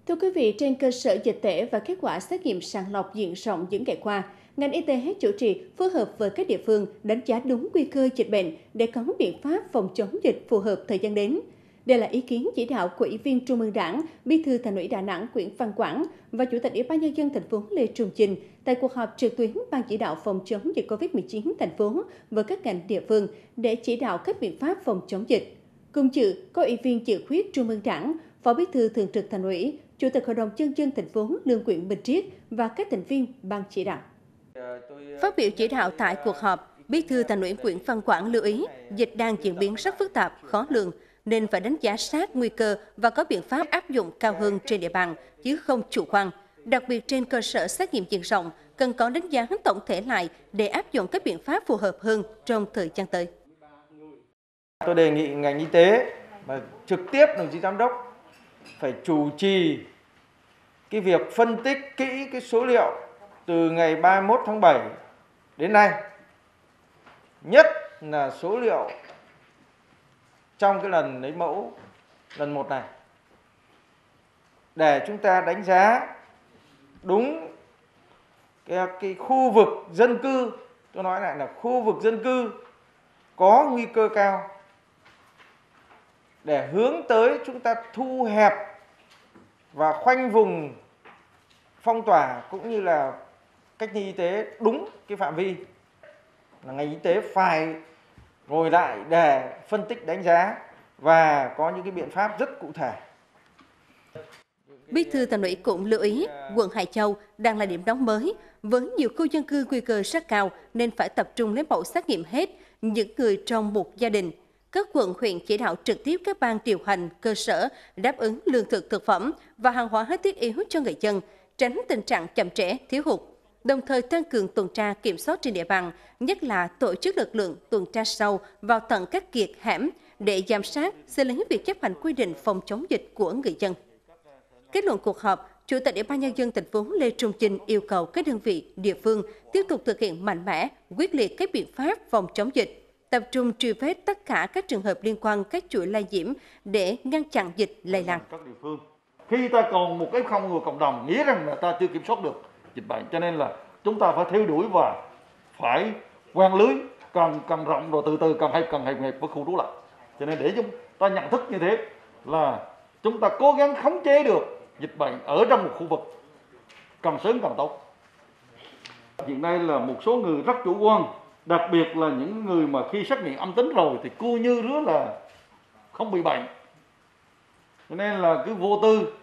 Thưa quý vị, trên cơ sở dịch tễ và kết quả xét nghiệm sàng lọc diện rộng những ngày qua, ngành y tế chủ trì phối hợp với các địa phương đánh giá đúng nguy cơ dịch bệnh để có biện pháp phòng chống dịch phù hợp thời gian đến. Đây là ý kiến chỉ đạo của Ủy viên Trung ương Đảng, Bí thư Thành ủy Đà Nẵng Nguyễn Văn Quảng và Chủ tịch Ủy ban Nhân dân thành phố Lê Trung Chinh tại cuộc họp trực tuyến Ban chỉ đạo phòng chống dịch Covid-19 thành phố với các ngành địa phương để chỉ đạo các biện pháp phòng chống dịch. Cùng dự có Ủy viên Dự khuyết Trung ương Đảng, Phó Bí thư Thường trực Thành ủy, Chủ tịch Hội đồng Nhân dân thành phố Lương Quyện Minh Triết và các thành viên ban chỉ đạo. Phát biểu chỉ đạo tại cuộc họp, Bí thư Thành ủy Nguyễn Văn Quảng lưu ý dịch đang diễn biến rất phức tạp, khó lường nên phải đánh giá sát nguy cơ và có biện pháp áp dụng cao hơn trên địa bàn chứ không chủ quan. Đặc biệt trên cơ sở xét nghiệm diện rộng cần có đánh giá tổng thể lại để áp dụng các biện pháp phù hợp hơn trong thời gian tới. Tôi đề nghị ngành y tế và trực tiếp đồng chí giám đốc phải chủ trì cái việc phân tích kỹ cái số liệu từ ngày 31 tháng 7 đến nay, nhất là số liệu trong cái lần lấy mẫu lần 1 này, để chúng ta đánh giá đúng cái khu vực dân cư, tôi nói lại là khu vực dân cư có nguy cơ cao, để hướng tới chúng ta thu hẹp và khoanh vùng phong tỏa cũng như là cách ly y tế đúng cái phạm vi. Là ngành y tế phải ngồi lại để phân tích đánh giá và có những cái biện pháp rất cụ thể. Bí thư Thành ủy cũng lưu ý quận Hải Châu đang là điểm nóng mới với nhiều khu dân cư nguy cơ rất cao nên phải tập trung lấy mẫu xét nghiệm hết những người trong một gia đình. Các quận huyện chỉ đạo trực tiếp các ban điều hành cơ sở đáp ứng lương thực thực phẩm và hàng hóa hết thiết yếu cho người dân, tránh tình trạng chậm trễ, thiếu hụt. Đồng thời tăng cường tuần tra kiểm soát trên địa bàn, nhất là tổ chức lực lượng tuần tra sâu vào tận các kiệt hẻm để giám sát, xử lý việc chấp hành quy định phòng chống dịch của người dân. Kết luận cuộc họp, Chủ tịch Ủy ban Nhân dân thành phố Lê Trung Chinh yêu cầu các đơn vị, địa phương tiếp tục thực hiện mạnh mẽ, quyết liệt các biện pháp phòng chống dịch, tập trung truy vết tất cả các trường hợp liên quan các chuỗi lây nhiễm để ngăn chặn dịch lây lan. Các địa phương, khi ta còn một F0 người cộng đồng, nghĩa rằng là ta chưa kiểm soát được dịch bệnh, cho nên là chúng ta phải theo đuổi và phải quang lưới càng rộng rồi từ từ càng hẹp với khu trú lại. Cho nên để chúng ta nhận thức như thế là chúng ta cố gắng khống chế được dịch bệnh ở trong một khu vực càng sớm càng tốt. Hiện nay là một số người rất chủ quan, đặc biệt là những người mà khi xét nghiệm âm tính rồi thì cô như rứa là không bị bệnh. Cho nên là cứ vô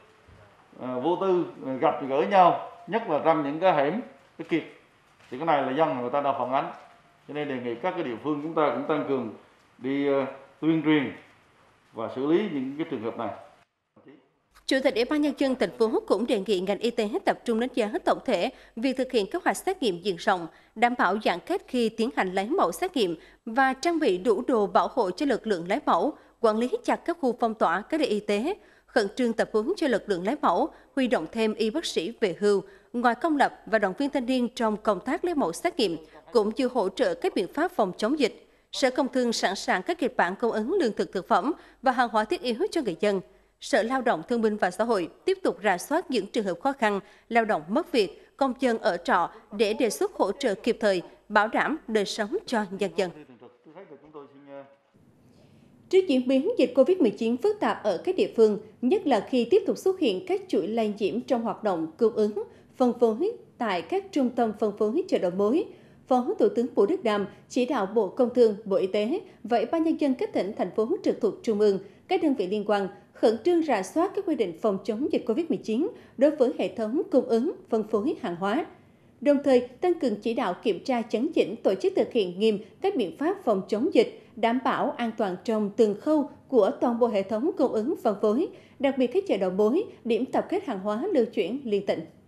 tư gặp gỡ nhau, nhất là trong những cái hẻm, cái kiệt. Thì cái này là dân người ta đã phản ánh. Cho nên đề nghị các cái địa phương chúng ta cũng tăng cường đi tuyên truyền và xử lý những cái trường hợp này. Chủ tịch Ủy ban Nhân dân thành phố cũng đề nghị ngành y tế tập trung đánh giá tổng thể việc thực hiện kế hoạch xét nghiệm diện rộng, đảm bảo giãn cách khi tiến hành lấy mẫu xét nghiệm và trang bị đủ đồ bảo hộ cho lực lượng lấy mẫu, quản lý chặt các khu phong tỏa, cách ly y tế, khẩn trương tập huấn cho lực lượng lấy mẫu, huy động thêm y bác sĩ về hưu, ngoài công lập và đoàn viên thanh niên trong công tác lấy mẫu xét nghiệm, cũng như hỗ trợ các biện pháp phòng chống dịch. Sở Công Thương sẵn sàng các kịch bản cung ứng lương thực thực phẩm và hàng hóa thiết yếu cho người dân. Sở Lao động Thương binh và Xã hội tiếp tục rà soát những trường hợp khó khăn, lao động mất việc, công dân ở trọ để đề xuất hỗ trợ kịp thời, bảo đảm đời sống cho nhân dân. Trước diễn biến dịch Covid-19 phức tạp ở các địa phương, nhất là khi tiếp tục xuất hiện các chuỗi lây nhiễm trong hoạt động cung ứng, phân phối tại các trung tâm phân phối chợ đầu mối, Phó Thủ tướng Vũ Đức Đam chỉ đạo Bộ Công Thương, Bộ Y tế và Ủy ban Nhân dân các tỉnh, thành phố trực thuộc Trung ương, các đơn vị liên quan khẩn trương rà soát các quy định phòng chống dịch Covid-19 đối với hệ thống cung ứng, phân phối hàng hóa. Đồng thời, tăng cường chỉ đạo kiểm tra chấn chỉnh tổ chức thực hiện nghiêm các biện pháp phòng chống dịch, đảm bảo an toàn trong từng khâu của toàn bộ hệ thống cung ứng phân phối, đặc biệt các chợ đầu mối, điểm tập kết hàng hóa lưu chuyển liên tỉnh.